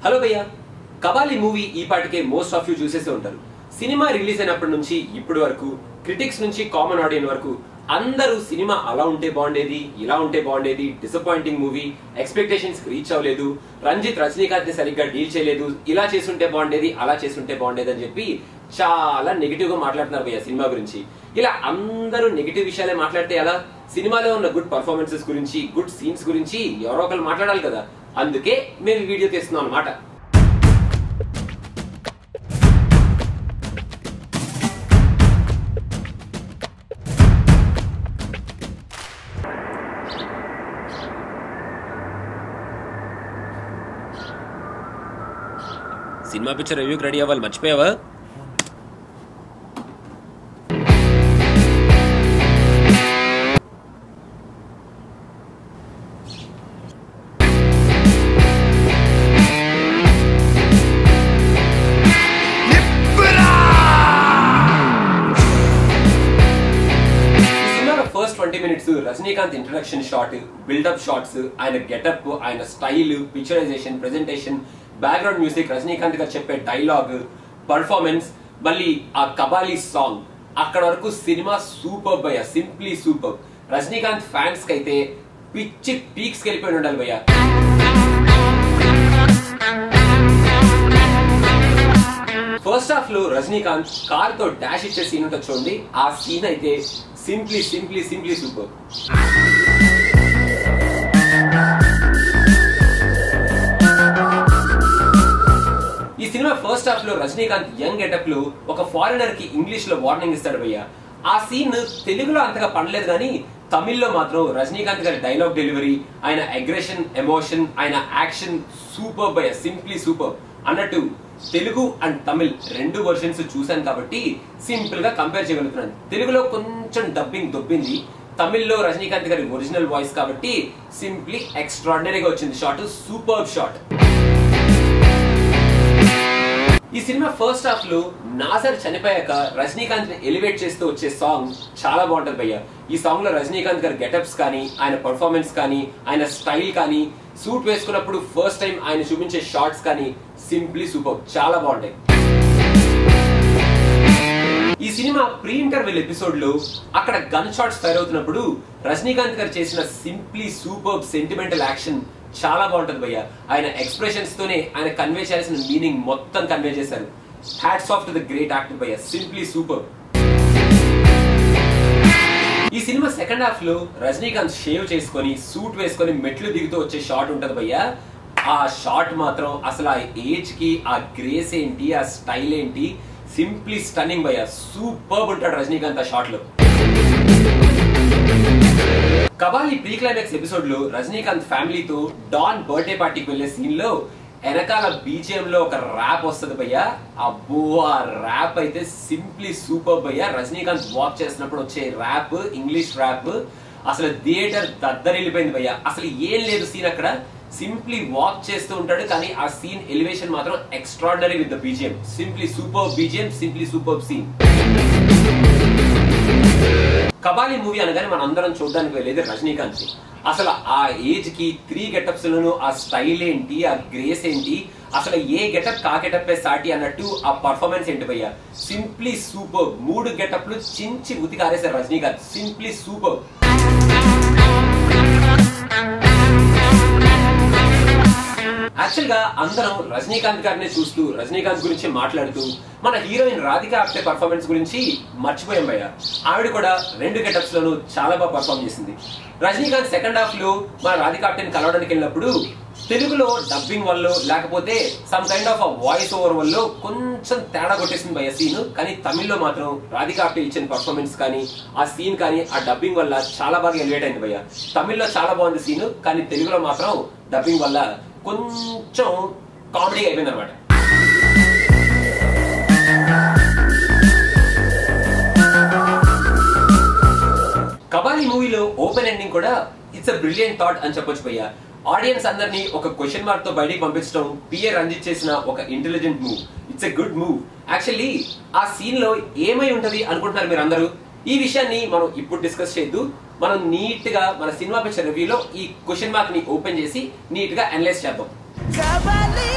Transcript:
Hello భయ్యా, Kabali movie ఈ పాటికే మోస్ట్ ఆఫ్ యూ చూసేసే ఉంటారు. సినిమా రిలీజ్ అయినప్పటి నుంచి ఇప్పటి వరకు క్రిటిక్స్ నుంచి కామన్ ఆడియన్స్ వరకు అందరూ సినిమా అలా ఉంటే బాగుండేది, ఇలా ఉంటే బాగుండేది, డిసప్పాయింటింగ్ మూవీ, ఎక్స్పెక్టేషన్స్ రీచ్ అవ్వలేదు, రంజిత్ రజనీకాంత్ ని సరిగ్గా డీల్ చేయలేదు, ఇలా చేసుంటే బాగుండేది, అలా చేసుంటే బాగుండేది అని చెప్పి చాలా నెగిటివ్ గా మాట్లాడుతున్నారు భయ్యా సినిమా గురించి. ఇలా అందరూ నెగిటివ్ విషయాలే మాట్లాడితే ఎలా? సినిమాలో ఉన్న గుడ్ పర్ఫార్మెన్సెస్ గురించి, గుడ్ సీన్స్ గురించి ఎవరో ఒకరు మాట్లాడాలి కదా. అందుకే మేము ఈ వీడియో తీస్తున్నాం అన్నమాట. సినిమా పిక్చర్ రివ్యూకి రెడీ అవ్వాలి, మర్చిపోయావా? First 20 minutes Rajinikanth introduction shot, buildup shots, ఆయన గెటప్, ఆయన style, picturisation, presentation, background music, Rajinikanth garu చెప్పే డైలాగ్, పర్ఫార్మెన్స్, మళ్ళీ ఆ కబాలి సాంగ్, అక్కడ వరకు సినిమా సూపర్ భయ్యా, సింప్లీ సూపర్. రజనీకాంత్ ఫ్యాన్స్ కి అయితే పిచ్చి పీక్స్ కి వెళ్ళిపోయి ఉండాలి భయ్యా. ఫస్ట్ హాఫ్ లో రజనీకాంత్ కార్ తో డాష్ ఇచ్చే సీన్ ఉంటుంది చూడండి, ఆ సీన్ అయితే సింప్లీ సింప్లీ సింప్లీ సూపర్. ఈ సినిమా ఫస్ట్ హాఫ్ లో రజనీకాంత్ యంగ్ గెటప్ లో ఒక ఫారినర్ కి ఇంగ్లీష్ లో వార్నింగ్ ఇస్తాడు భయ్యా. ఆ సీన్ తెలుగులో అంతగా పడలేదు కానీ తమిళ్లో మాత్రం రజనీకాంత్ గారి డైలాగ్ డెలివరీ, ఆయన అగ్రెషన్, ఎమోషన్, ఆయన యాక్షన్ సూపర్ భయ్యా, సింప్లీ సూపర్. అన్నట్టు తెలుగు అండ్ తమిళ్ రెండు వర్షన్స్ చూశాను కాబట్టి సింపుల్ గా కంపేర్ చేయగలుగుతున్నాను. తెలుగులో కొంచెం డబ్బింగ్ దొబ్బింది, తమిళ్లో రజనీకాంత్ గారి ఒరిజినల్ వాయిస్ కాబట్టి సింప్లీ ఎక్స్ట్రాడినరీగా వచ్చింది షాట్, సూపర్ షాట్. ఈ సినిమా ఫస్ట్ హాఫ్ లో నాజర్ చనిపోయాక రజనీకాంత్ ని ఎలివేట్ చేస్తూ వచ్చే సాంగ్ చాలా బాగుంటది భయ్యా. ఈ సాంగ్ లో రజనీకాంత్ గారి గెటప్స్ కానీ, ఆయన పర్ఫార్మెన్స్ కానీ, ఆయన స్టైల్ కానీ, సూట్ వేసుకున్నప్పుడు ఫస్ట్ టైం ఆయన చూపించే షాట్స్ కానీ సింప్లీ సూపర్, చాలా బాగుంటాయి. ఈ సినిమా ప్రీ ఇంటర్వెల్ ఎపిసోడ్ లో అక్కడ గన్ షాట్స్ ఫైర్ అవుతున్నప్పుడు రజనీకాంత్ గారు చేసిన సింప్లీ సూపర్ సెంటిమెంటల్ యాక్షన్ చాలా బాగుంటది భయ్యా. ఆయన ఎక్స్ప్రెషన్స్ తోనే ఆయన కన్వే చేయాల్సిన మీనింగ్ మొత్తం కన్వే చేశారు. Hats off to the great actor భయ్యా, సింప్లీ సూపర్. ఈ సినిమా సెకండ్ హాఫ్ లో రజనీకాంత్ షేవ్ చేసుకొని సూట్ వేసుకొని మెట్లు దిగుతూ వచ్చే షాట్ ఉంటది భయ్యా. ఆ షాట్ మాత్రం అసలు ఆ ఏజ్ కి ఆ గ్రేస్ ఏంటి, ఆ స్టైల్ ఏంటి, సింప్లీ స్టన్నింగ్ భయ్యా, సూపర్ ఉంటాడు రజనీకాంత్ ఆ షాట్ లో. కబాలి ప్రీ క్లైమాక్స్ ఎపిసోడ్ లో రజనీకాంత్ ఫ్యామిలీతో డాన్ బర్త్డే పార్టీకి వెళ్లే సీన్ లో వెనకాల బీజిఎం లో ఒక ర్యాప్ వస్తుంది భయ్యా. అబ్బో, ఆ ర్యాప్ అయితే సింప్లీ సూపర్ భయ్యా. రజనీకాంత్ వాక్ చేసినప్పుడు వచ్చే ర్యాప్, ఇంగ్లీష్ ర్యాప్, అసలు థియేటర్ దద్దరిల్లిపోయింది భయ్యా. అసలు ఏం లేదు సీన్, అక్కడ సింప్లీ వాక్ చేస్తూ ఉంటాడు కానీ ఆ సీన్ ఎలివేషన్ మాత్రం extraordinary with the BGM, simply super BGM, simply super scene. Kabali movie అనగానే మనం అందరం చూడడానికి వెళ్ళేది రజనీకాంత్. అసలు ఆ ఏజ్ కి 3 గెటప్స్ లోను ఆ స్టైల్ ఏంటి, ఆ గ్రేస్ ఏంటి, అసలు ఏ గెటప్ కా గెటప్ సాటి అన్నట్టు ఆ పర్ఫార్మెన్స్ ఏంటి భయ్యా, సింప్లీ సూపర్. 3 గెటప్లు చించి ఉతికారేశారు రజనీకాంత్, సింప్లీ సూపర్. యాక్చువల్ గా అందరం రజనీకాంత్ గారిని చూస్తూ రజనీకాంత్ గురించి మాట్లాడుతూ మన హీరోయిన్ రాధిక ఆప్టే పర్ఫార్మెన్స్ గురించి మర్చిపోయాం భయ్యా. ఆవిడ కూడా 2 గెటప్స్ లోను చాలా బాగా పర్ఫార్మ్ చేసింది. రజనీకాంత్ సెకండ్ హాఫ్ లో మన రాధిక ఆప్టేని కలవడానికి వెళ్ళినప్పుడు తెలుగులో డబ్బింగ్ వల్ల లేకపోతే some kind of voice over వల్ల కొంచెం తేడా కొట్టేసింది భయ్యా సీన్. కానీ తమిళ్లో మాత్రం రాధిక ఆప్టే ఇచ్చిన పర్ఫార్మెన్స్ కానీ, ఆ సీన్ కానీ, ఆ డబ్బింగ్ వల్ల చాలా బాగా ఎలివేట్ అయింది భయ్యా. తమిళ్లో చాలా బాగుంది సీన్, కానీ తెలుగులో మాత్రం డబ్బింగ్ వల్ల కొంచెం కామెడీ అయిపోయింది అనమాట. కబాలి మూవీలో ఓపెన్ ఎండింగ్ కూడా ఇట్స్ అ బ్రిలియంట్ థాట్ అని చెప్పొచ్చు భయ్యా. ఆడియన్స్ అందరినీ ఒక క్వశ్చన్ మార్క్ తో బయటికి పంపించడం పిఏ రంజిత్ చేసిన ఒక intelligent move. It's a good move. Actually ఆ సీన్ లో ఏమై ఉంటది అనుకుంటున్నారు మీరు అందరూ? ఈ విషయాన్ని మనం ఇప్పుడు డిస్కస్ చేయొద్దు. మనం నీట్ గా మన సినిమా పిక్చర్ రివ్యూలో ఈ క్వశ్చన్ మార్క్ ని ఓపెన్ చేసి నీట్ గా అనలైజ్ చేద్దాం.